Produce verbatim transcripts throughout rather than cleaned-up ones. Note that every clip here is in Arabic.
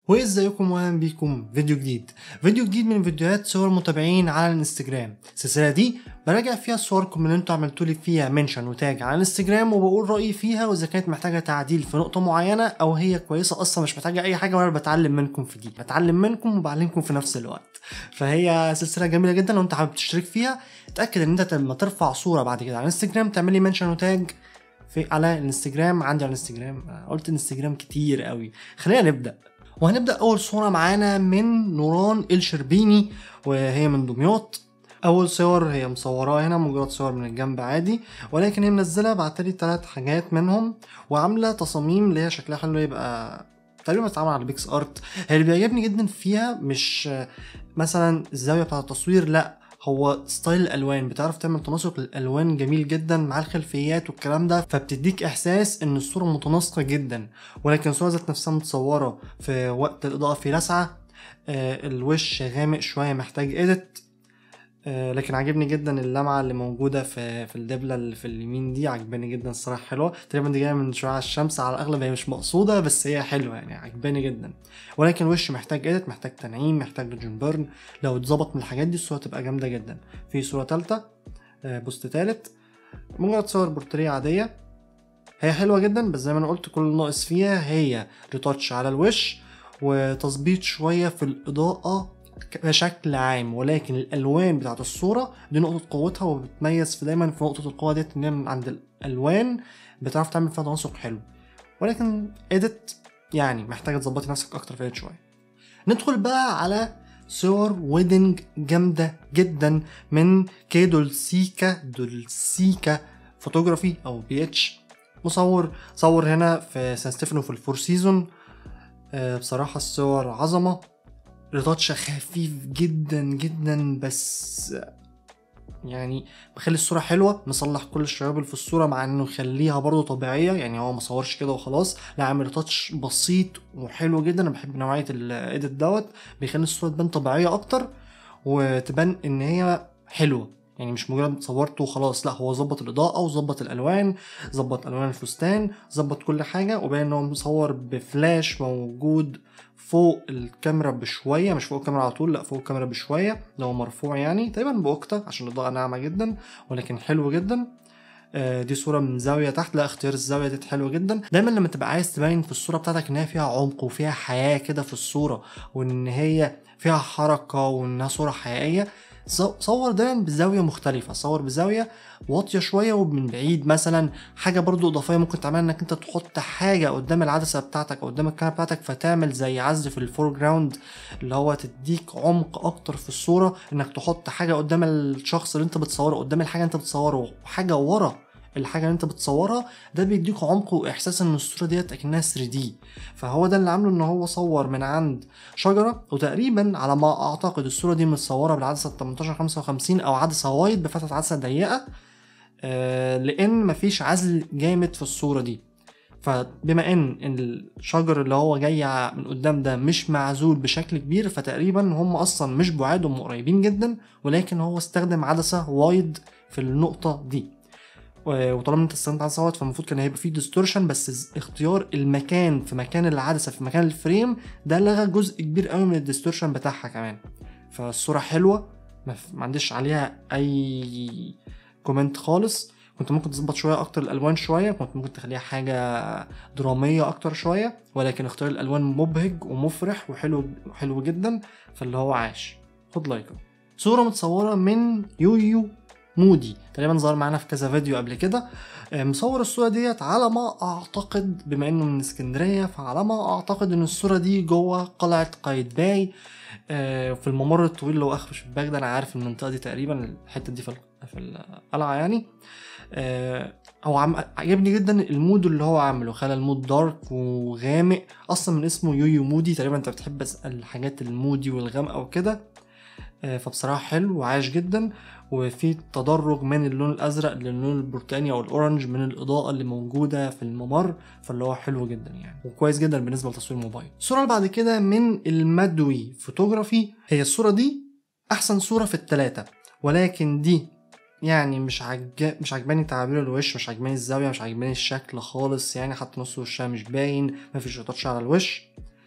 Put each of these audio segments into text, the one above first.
وازيكم واهلا بيكم فيديو جديد فيديو جديد من فيديوهات صور متابعين على الانستجرام. السلسله دي براجع فيها صوركم اللي انتوا عملتوا لي فيها منشن وتاج على الانستجرام، وبقول رايي فيها واذا كانت محتاجه تعديل في نقطه معينه او هي كويسه اصلا مش محتاجه اي حاجه، وانا بتعلم منكم في دي، بتعلم منكم وبعلمكم في نفس الوقت. فهي سلسله جميله جدا، لو انت حابب تشترك فيها اتاكد ان انت لما ترفع صوره بعد كده على الانستجرام تعمل لي منشن وتاج في على الانستجرام. عندي على الانستجرام، قلت انستجرام كتير قوي. خلينا نبدا، وهنبدأ أول صورة معانا من نوران الشربيني وهي من دمياط. أول صور هي مصوراها هنا مجرد صور من الجنب عادي، ولكن هي منزلة بعتلي تلات حاجات منهم وعاملة تصاميم اللي هي شكلها حلو، يبقى تقريبا بتتعمل على بيكس ارت. هي اللي بيعجبني جدا فيها مش مثلا الزاوية بتاعة التصوير، لا هو ستايل الالوان، بتعرف تعمل تناسق للالوان جميل جدا مع الخلفيات والكلام ده، فبتديك احساس ان الصوره متناسقه جدا. ولكن الصوره ذات نفسها متصوره في وقت الاضاءه في لسعه، آه الوش غامق شويه محتاج اديت، آه لكن عجبني جدا اللمعه اللي موجوده في في الدبله اللي في اليمين دي، عجباني جدا الصراحه، حلوه. تقريبا دي جايه من شعاع الشمس على الاغلب، هي مش مقصوده بس هي حلوه يعني، عجباني جدا. ولكن الوش محتاج اديت، محتاج تنعيم، محتاج لوجن بيرن. لو اتظبط من الحاجات دي الصوره تبقى جامده جدا. في صوره ثالثه، آه بوست ثالث، مجرد صور بورتريه عاديه، هي حلوه جدا بس زي ما انا قلت كل الناقص فيها هي ريتاتش على الوش وتظبيط شويه في الاضاءه بشكل عام. ولكن الالوان بتاعت الصوره دي نقطه قوتها، وبتميز في دايما في نقطه القوه ديت ان هي عند الالوان بتعرف تعمل فيها تناسق حلو. ولكن اديت يعني محتاجه تظبطي نفسك اكتر في شويه. ندخل بقى على صور ويدنج جامده جدا من كي دولسيكا دولسيكا فوتوغرافي او بي اتش. مصور صور هنا في سان ستيفانو في الفور سيزون. أه بصراحه الصور عظمه، ريتاتش خفيف جدا جدا بس يعني بخلي الصوره حلوه، مصلح كل الشوائب في الصوره مع انه يخليها برضو طبيعيه، يعني هو مصورش كده وخلاص، لا عامل ريتاتش بسيط وحلو جدا. انا بحب نوعيه الايديت دوت، بيخلي الصوره تبان طبيعيه اكتر وتبان ان هي حلوه، يعني مش مجرد صورته وخلاص، لا هو ظبط الاضاءه وظبط الالوان، ظبط الوان الفستان، ظبط كل حاجه، وباين ان هو مصور بفلاش موجود فوق الكاميرا بشويه، مش فوق الكاميرا على طول، لا فوق الكاميرا بشويه، لو مرفوع يعني تقريبا بوقتة عشان الاضاءه ناعمه جدا، ولكن حلو جدا. آه دي صوره من زاويه تحت، لا اختيار الزاويه دي حلو جدا. دايما لما تبقى عايز تبين في الصوره بتاعتك ان هي فيها عمق وفيها حياه كده في الصوره، وان هي فيها حركه وانها صوره حقيقيه، صور دايما بزاويه مختلفه، صور بزاويه واطيه شويه ومن بعيد مثلا. حاجه برضو اضافيه ممكن تعملها انك انت تحط حاجه قدام العدسه بتاعتك او قدام الكاميرا بتاعتك، فتعمل زي عزل في الفور جراوند اللي هو تديك عمق اكتر في الصوره، انك تحط حاجه قدام الشخص اللي انت بتصوره، قدام الحاجه اللي انت بتصوره، وحاجه ورا الحاجه اللي انت بتصورها، ده بيديك عمق واحساس ان الصوره ديت اكنها ثري دي. فهو ده اللي عامله ان هو صور من عند شجره، وتقريبا على ما اعتقد الصوره دي متصوره بالعدسه تمنتاشر خمسة وخمسين او عدسه وايد بفتحه عدسه ضيقه، آه لان مفيش عزل جامد في الصوره دي. فبما ان الشجر اللي هو جاي من قدام ده مش معزول بشكل كبير، فتقريبا هم اصلا مش بعاد، هم قريبين جدا، ولكن هو استخدم عدسه وايد في النقطه دي. وطالما انت استخدمت عدسه وايد فالمفروض كان هيبقى فيه ديستورشن، بس اختيار المكان في مكان العدسه في مكان الفريم ده لغى جزء كبير قوي من الديستورشن بتاعها كمان. فالصوره حلوه، ما عنديش عليها اي كومنت خالص. كنت ممكن تظبط شويه اكتر الالوان شويه، كنت ممكن تخليها حاجه دراميه اكتر شويه، ولكن اختيار الالوان مبهج ومفرح وحلو حلو جدا، فاللي هو عاش. خد لايك. صوره متصوره من يويو مودي، تقريبا ظهر معانا في كذا فيديو قبل كده. مصور الصوره ديت على ما اعتقد، بما انه من اسكندريه فعلى ما اعتقد ان الصوره دي جوه قلعه قايتباي في الممر الطويل اللي هو اخر شباك ده. انا عارف المنطقه دي تقريبا، الحته دي في القلعه يعني. هو عم عجبني جدا المود اللي هو عامله، خلى المود دارك وغامق، اصلا من اسمه يويو مودي تقريبا انت بتحب الحاجات المودي والغامقه وكده، فبصراحه حلو وعايش جدا. وفي تدرج من اللون الازرق للون البرتقاني او الاورنج من الاضاءه اللي موجوده في الممر، فاللي هو حلو جدا يعني وكويس جدا بالنسبه لتصوير الموبايل. الصوره اللي بعد كده من المدوي فوتوغرافي، هي الصوره دي احسن صوره في الثلاثه، ولكن دي يعني مش عجب مش عجباني تعابير الوش، مش عجباني الزاويه، مش عجباني الشكل خالص يعني، حتى نص وشها مش باين، مفيش ريتاتش على الوش.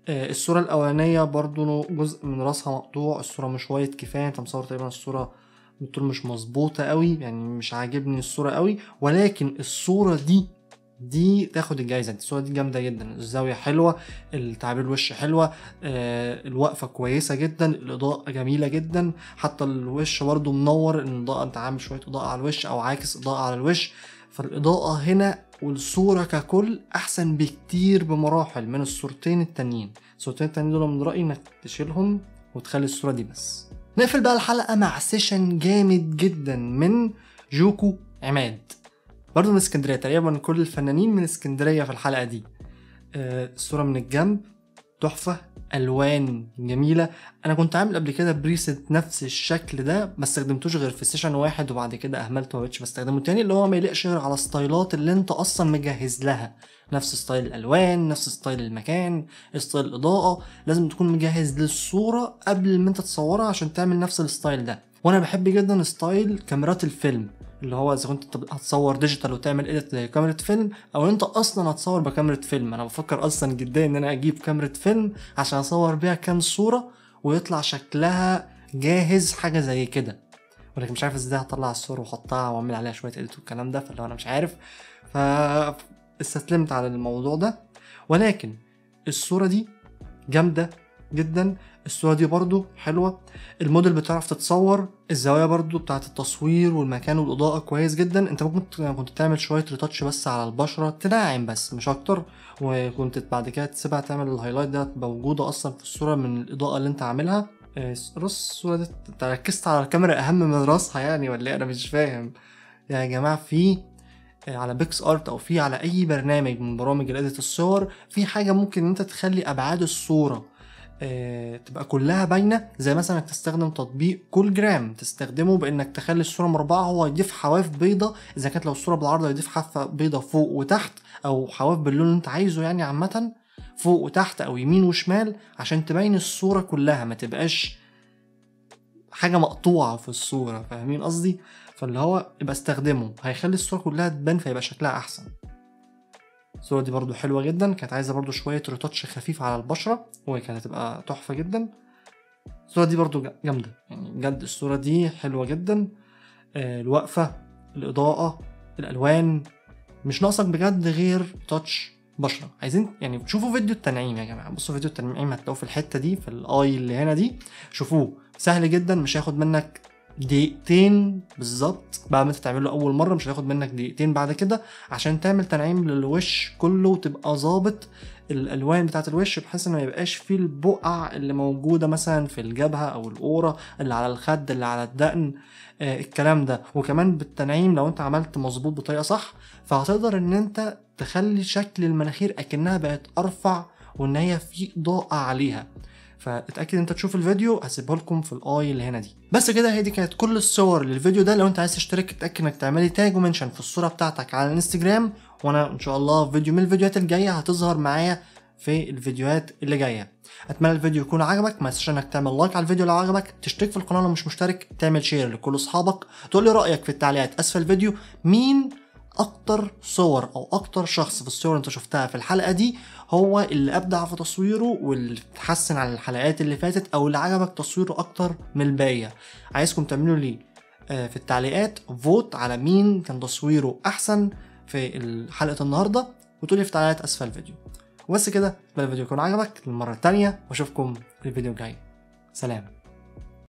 آه الصورة الاولانية برضو جزء من راسها مقطوع، الصورة مش وايد كفاية، انت مصور تقريبا الصورة بالطول مش مظبوطة قوي، يعني مش عاجبني الصورة قوي، ولكن الصورة دي دي تاخد الجايزة. الصورة دي جامدة جدا، الزاوية حلوة، التعبير الوش حلوة، آه الوقفة كويسة جدا، الإضاءة جميلة جدا، حتى الوش برضو منور، الإضاءة انت عامل شوية إضاءة على الوش أو عاكس إضاءة على الوش، فالإضاءة هنا والصورة ككل أحسن بكتير بمراحل من الصورتين التانيين. الصورتين التانيين دول من رأيي إنك تشيلهم وتخلي الصورة دي بس. نقفل بقى الحلقة مع سيشن جامد جدا من جوكو عماد، برضو من اسكندرية، تقريبا كل الفنانين من اسكندرية في الحلقة دي. آه الصورة من الجنب تحفة، ألوان جميلة. أنا كنت عامل قبل كده بريست نفس الشكل ده، ما استخدمتوش غير في سيشن واحد وبعد كده أهملته، ما بقتش بستخدمه تاني، اللي هو ما يليقش غير على ستايلات اللي أنت أصلا مجهز لها، نفس ستايل الألوان، نفس ستايل المكان، ستايل الإضاءة، لازم تكون مجهز للصورة قبل ما أنت تصورها عشان تعمل نفس الستايل ده. وأنا بحب جدا ستايل كاميرات الفيلم، اللي هو اذا كنت هتصور ديجيتال وتعمل اديت زي كاميرا فيلم، او انت اصلا هتصور بكاميرا فيلم. انا بفكر اصلا جدا ان انا اجيب كاميرا فيلم عشان اصور بيها كام صورة ويطلع شكلها جاهز حاجة زي كده، ولكن مش عارف ازاي هطلع الصورة واحطها واعمل عليها شوية اديت والكلام ده، فلو انا مش عارف فاستسلمت على الموضوع ده. ولكن الصورة دي جامدة جدا، الصورة دي برضو حلوة، الموديل بتعرف تتصور، الزوايا برضو بتاعت التصوير والمكان والإضاءة كويس جدا. انت ممكن كنت تعمل شوية ريتاتش بس على البشرة تناعم بس مش اكتر، وكنت بعد كده تسيبها تعمل الهايلايت ده موجودة اصلا في الصورة من الإضاءة اللي انت عاملها. راس الصورة دي انت ركزت على الكاميرا اهم من راسها يعني ولا انا مش فاهم يا جماعة. في على بيكس ارت او في على اي برنامج من برامج الاديت الصور في حاجة ممكن انت تخلي ابعاد الصورة آه، تبقى كلها باينه، زي مثلا انك تستخدم تطبيق كول جرام، تستخدمه بانك تخلي الصوره مربعه هو يضيف حواف بيضه، اذا كانت لو الصوره بالعرض يضيف حافه بيضه فوق وتحت، او حواف باللون اللي انت عايزه يعني عامه فوق وتحت او يمين وشمال، عشان تبين الصوره كلها ما تبقاش حاجه مقطوعه في الصوره، فاهمين قصدي؟ فاللي هو يبقى استخدمه هيخلي الصوره كلها تبان فيبقى شكلها احسن. الصورة دي برضو حلوة جدا، كانت عايزة برضو شوية ريتاتش خفيف على البشرة وكانت هتبقى تحفة جدا. الصورة دي برضو جامدة يعني بجد، الصورة دي حلوة جدا، آه الوقفة، الإضاءة، الألوان، مش ناقصك بجد غير تاتش بشرة. عايزين يعني تشوفوا فيديو التنعيم يا جماعة، بصوا فيديو التنعيم هتلاقوه في الحتة دي في الآي اللي هنا دي، شوفوه سهل جدا، مش هياخد منك دقيقتين بالظبط بعد ما انت تعمله اول مره، مش هياخد منك دقيقتين بعد كده عشان تعمل تنعيم للوش كله وتبقى ظابط الالوان بتاعه الوش بحيث ان ما يبقاش فيه البقع اللي موجوده مثلا في الجبهه او القوره اللي على الخد اللي على الدقن، آه الكلام ده. وكمان بالتنعيم لو انت عملت مظبوط بطريقه صح فهتقدر ان انت تخلي شكل المناخير اكنها بقت ارفع وان هي في اضاءه عليها. فاتاكد انت تشوف الفيديو، هسيبه لكم في الاي اللي هنا دي. بس كده هي دي كانت كل الصور للفيديو ده. لو انت عايز تشترك اتاكد انك تعملي تاج ومنشن في الصوره بتاعتك على الانستجرام، وانا ان شاء الله فيديو من الفيديوهات الجايه هتظهر معايا في الفيديوهات اللي جايه. اتمنى الفيديو يكون عجبك، ما تنساش انك تعمل لايك على الفيديو لو عجبك، تشترك في القناه لو مش مشترك، تعمل شير لكل اصحابك، تقول لي رايك في التعليقات اسفل الفيديو مين اكتر صور او اكتر شخص في الصور انت شفتها في الحلقه دي هو اللي ابدع في تصويره واللي اتحسن عن الحلقات اللي فاتت، او اللي عجبك تصويره اكتر من الباقيه. عايزكم تعملوا لي في التعليقات فوت على مين كان تصويره احسن في حلقه النهارده، وتقولي في التعليقات اسفل الفيديو. وبس كده، اتمنى الفيديو يكون عجبك للمره الثانيه، واشوفكم في الفيديو الجاي. سلام.